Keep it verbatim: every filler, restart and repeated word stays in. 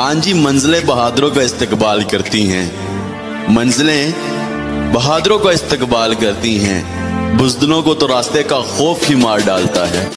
हाँ जी, मंजिलें बहादुरों का इस्तकबाल करती हैं, मंजिलें बहादुरों का इस्तकबाल करती हैं, बुज़दिलों को तो रास्ते का खौफ ही मार डालता है।